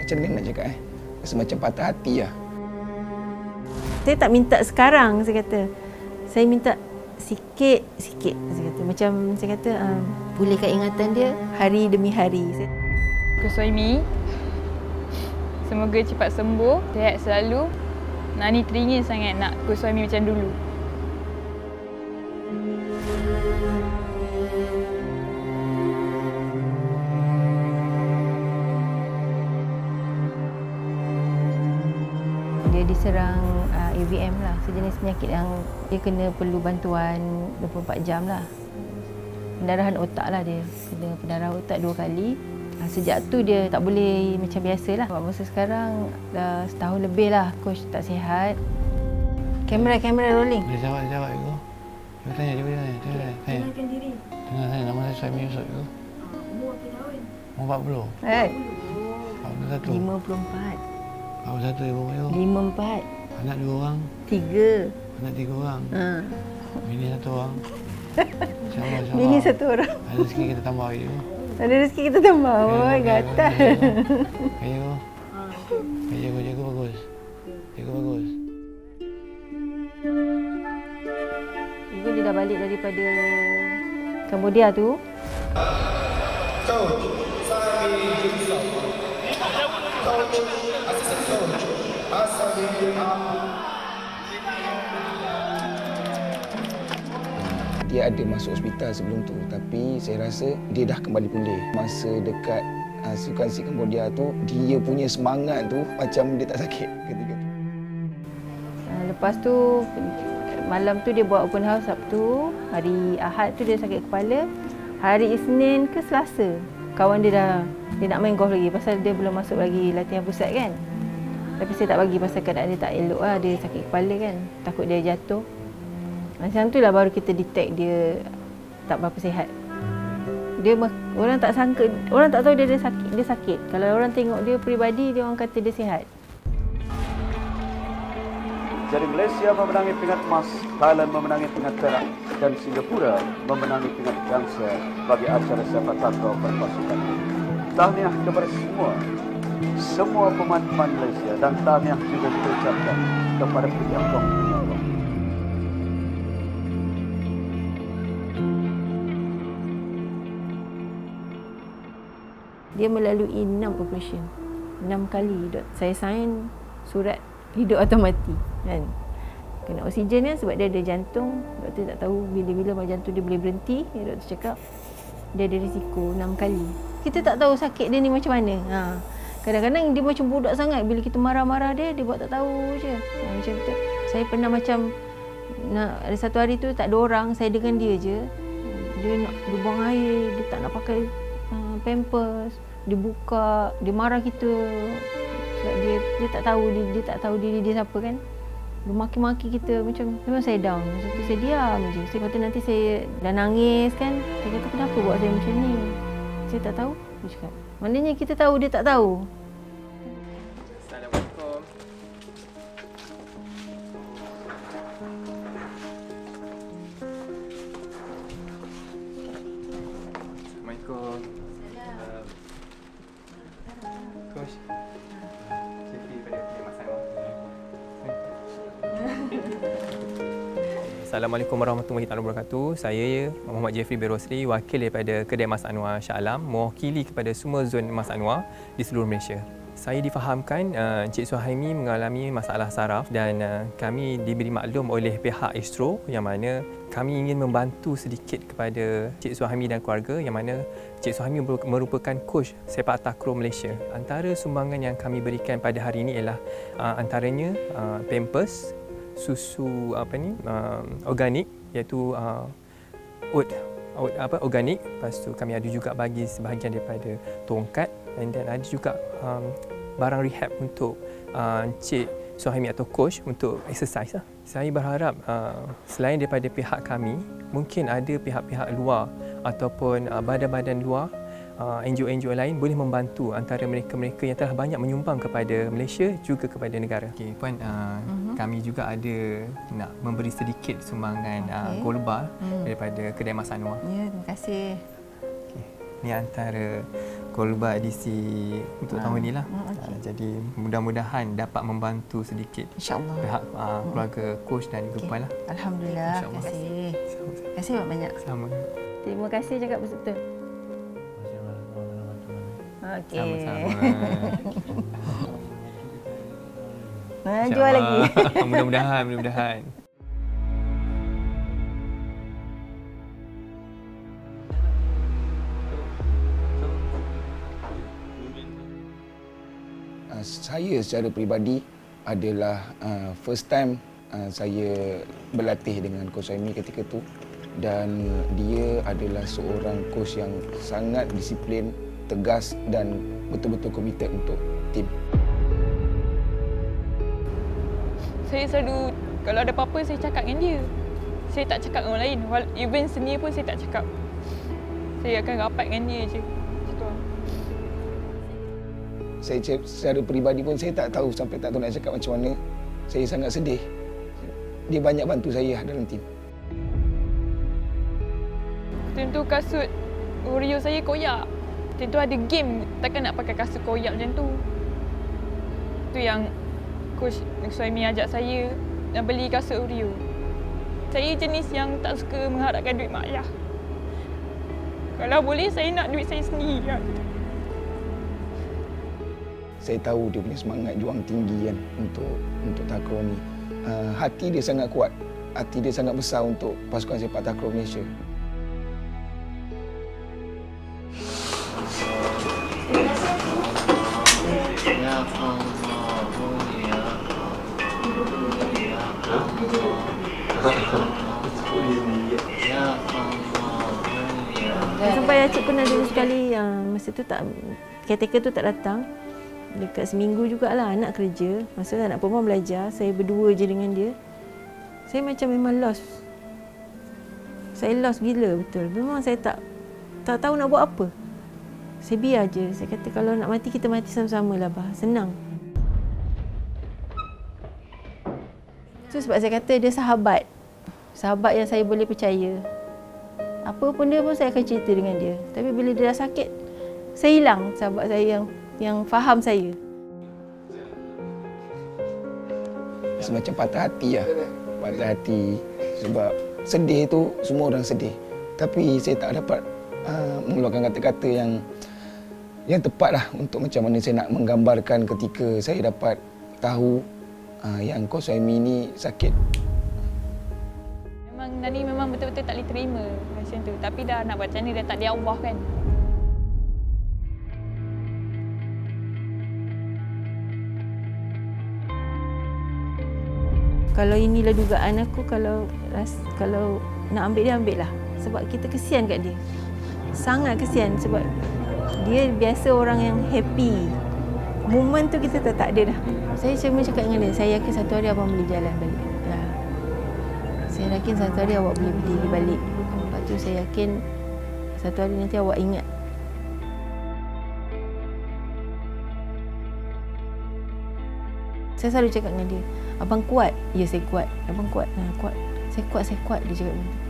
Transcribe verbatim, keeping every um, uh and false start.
macam mana nak cakap eh? Rasa macam patah hati lah. Saya tak minta sekarang, saya kata. Saya minta sikit, sikit. Saya kata. Macam saya kata, um, pulihkan ingatan dia hari demi hari. Coach Suhaimi, semoga cepat sembuh, sihat selalu. Nani teringin sangat nak Coach Suhaimi macam dulu. Dia diserang uh, A V M lah, sejenis penyakit yang dia kena perlu bantuan dua puluh empat jam lah. Pendarahan otak lah dia, kena pendarahan otak dua kali. Uh, sejak tu dia tak boleh macam biasa lah. Masa sekarang dah setahun lebih lah coach tak sihat. Kamera-kamera rolling. Dia jawab, dia jawab itu. Cuba tanya, cuba tanya. Cuba tanya. Kenalkan diri. Tengah saya, nama saya Suhaimi Yusof itu. Umur berapa tahun? Umur empat puluh. Eh, empat puluh satu. lima puluh empat. empat puluh satu ibu Mayu. lima puluh empat. Anak dua orang. Tiga. Anak tiga orang. Ha. Bini satu orang. InsyaAllah, insyaAllah. Bini satu orang. Ada rezeki kita tambah lagi tu. Ada rezeki kita tambah. Oh, gatal. Kaya tu. Kaya jago, jago bagus. Jago bagus. Ibu dia dah balik daripada Cambodia tu. Coach Suhaimi Yusof. Coach Assistant Coach Asadi Dia ada masuk hospital sebelum tu, tapi saya rasa dia dah kembali pulih. Masa dekat uh, Sukan Si Cambodia tu, dia punya semangat tu macam dia tak sakit ketika tu. Lepas tu malam tu dia buat open house Sabtu, hari Ahad tu dia sakit kepala. Hari Isnin ke Selasa, kawan dia dah dia nak main golf lagi pasal dia belum masuk lagi latihan pusat kan. Tapi saya tak bagi pasal keadaan dia tak elok lah, dia sakit kepala kan. Takut dia jatuh. Macam tu lah baru kita detect dia tak berapa sihat. Dia orang tak sangka, orang tak tahu dia ada sakit, dia sakit. Kalau orang tengok dia peribadi, dia orang kata dia sihat. Jadi Malaysia memenangi pingat emas, Thailand memenangi pingat perak dan Singapura memenangi pingat bangsa bagi acara sepak takraw berpasukan. Tahniah kepada semua, semua pemain-pemain Malaysia dan tahniah juga kita ucapkan kepada penyokong-penyokong. Dia melalui enam operation. Enam kali dok saya sign surat hidup atau mati kan. Kena oksigen kan sebab dia ada jantung. Doktor tak tahu bila-bila jantung dia boleh berhenti. Doktor cakap dia ada risiko enam kali. Kita tak tahu sakit dia ni macam mana. Ha. Kadang-kadang dia macam budak sangat. Bila kita marah-marah dia, dia buat tak tahu je. Ha, macam tu. Saya pernah macam nak, ada satu hari tu tak ada orang, saya dengan dia je. Dia nak dia buang air, dia tak nak pakai uh, pampers. Dia buka, dia marah kita. Sebab dia dia tak tahu dia, dia tak tahu diri dia siapa kan. Dia maki-maki kita macam memang saya down. Masa tu saya diam je. Saya kata nanti saya dah nangis kan. Saya kata kenapa buat saya macam ni? Saya tak tahu. Dia cakap. Maknanya kita tahu dia tak tahu. Assalamualaikum. Assalamualaikum. Coach. Assalamualaikum warahmatullahi wabarakatuh. Saya Muhammad Jeffrey Berosri, wakil daripada Kedai Mas Anwar Shah Alam, mewakili kepada semua zon Mas Anwar di seluruh Malaysia. Saya difahamkan uh, Encik Suhaimi mengalami masalah saraf dan uh, kami diberi maklum oleh pihak Astro yang mana kami ingin membantu sedikit kepada Encik Suhaimi dan keluarga yang mana Encik Suhaimi merupakan coach sepak takraw Malaysia. Antara sumbangan yang kami berikan pada hari ini ialah uh, antaranya uh, pampers, susu apa ni uh, organik iaitu uh, oat, oat apa organik. Lepas tu kami ada juga bagi sebahagian daripada tongkat dan dan ada juga um, barang rehab untuk uh, Encik Suhaimi atau coach untuk exercise lah. Saya berharap uh, selain daripada pihak kami, mungkin ada pihak-pihak luar ataupun uh, badan-badan luar, uh, N G O-N G O lain boleh membantu antara mereka-mereka yang telah banyak menyumbang kepada Malaysia juga kepada negara. Okay, Puan, uh, uh-huh. kami juga ada nak memberi sedikit sumbangan uh, okay. gold bar hmm. daripada Kedai Mas Anwar. Ya, terima kasih. Okay. Ini antara gold bar edisi untuk uh, tahun inilah. Uh, okay. Uh, jadi mudah-mudahan dapat membantu sedikit InsyaAllah. pihak uh, keluarga coach dan juga Okay. Puan lah. Alhamdulillah. Terima kasih. Terima kasih banyak-banyak. Sama. Terima kasih cakap betul-betul. Okey. Sama-sama. Nah, jual lagi. Mudah-mudahan, mudah-mudahan. Uh, saya secara peribadi adalah uh, first time uh, saya berlatih dengan Coach Suhaimi ketika itu, dan dia adalah seorang coach yang sangat disiplin, tegas dan betul-betul committed untuk tim. Saya selalu, kalau ada apa-apa saya cakap dengan dia. Saya tak cakap dengan orang lain. Even senior pun saya tak cakap. Saya akan rapat dengan dia je. Macam tu. Saya secara peribadi pun saya tak tahu, sampai tak tahu nak cakap macam mana. Saya sangat sedih. Dia banyak bantu saya dalam tim. Tentu kasut Oreo saya koyak. Tentu ada game, takkan nak pakai kasut koyak macam tu. Tu yang Coach Suhaimi ajak saya nak beli kasut Oreo. Saya jenis yang tak suka mengharapkan duit mak ayah. Kalau boleh saya nak duit saya sendiri kan. Saya tahu dia punya semangat juang tinggi kan untuk untuk takraw ni. Uh, hati dia sangat kuat. Hati dia sangat besar untuk pasukan sepak takraw Malaysia. Sampai Acik pun ada sekali yang masa tu tak, caretaker tu tak datang. Dekat seminggu jugalah anak kerja. Masa anak perempuan belajar, saya berdua je dengan dia. Saya macam memang lost. Saya lost gila betul. Memang saya tak tak tahu nak buat apa. Saya biar je. Saya kata kalau nak mati, kita mati sama-sama lah, bah. Senang. Itu sebab saya kata dia sahabat. Sahabat yang saya boleh percaya. Apa pun dia pun saya akan cerita dengan dia. Tapi bila dia dah sakit, saya hilang sahabat saya yang yang faham saya. Semacam patah hati lah. Patah hati. Sebab sedih tu, semua orang sedih. Tapi saya tak dapat uh, mengeluarkan kata-kata yang yang tepat lah untuk macam mana saya nak menggambarkan ketika saya dapat tahu uh, yang Coach Suhaimi ni sakit. Memang Nani memang betul-betul tak boleh terima macam tu. Tapi dah nak buat macam ni, dah tak ada Allah kan. Kalau inilah dugaan aku, kalau kalau nak ambil dia, ambil lah. Sebab kita kesian kat dia. Sangat kesian sebab dia biasa orang yang happy. Moment tu kita tak, tak ada dah. Saya cuma cakap dengan dia, saya yakin satu hari abang boleh jalan balik. Ya. Saya yakin satu hari awak boleh berdiri balik. Lepas tu saya yakin satu hari nanti awak ingat. Saya selalu cakap dengan dia, abang kuat. Ya, saya kuat. Abang kuat. Nah, kuat. Saya kuat, saya kuat. Dia cakap begitu.